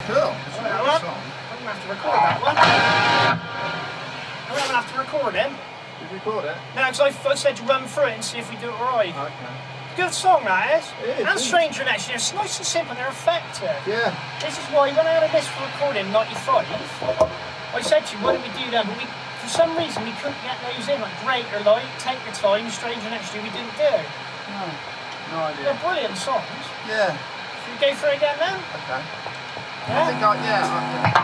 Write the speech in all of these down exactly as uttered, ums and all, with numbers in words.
Cool. That's a Well, good song. I'm going to have to record that one. I'm going to have to record him. Did you record it? No, because I, I said to run through it and see if we do it right. Okay. Good song that is. It is, and isn't Stranger Next Year. It's nice and simple and they're effective. Yeah. This is why when I had a list for recording in ninety-five, I said to you, why don't we do that? But we, for some reason we couldn't get those in, like Greater Light, Take Your Time, Stranger Next Year, we didn't do. No. No idea. They're brilliant songs. Yeah. Should we go through it again now? Okay. Yeah? I think I, yeah. I,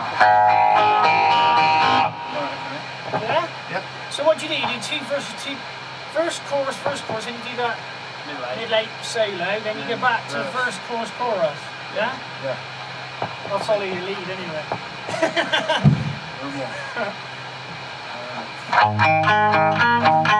yeah. Right, okay. Yeah? Yep. So what do you do? You do two verses, two, first chorus, first chorus, then you do that mid-late solo, then you go back to the first chorus, chorus. Yeah? Yeah. I'll follow your lead anyway. One more. Uh,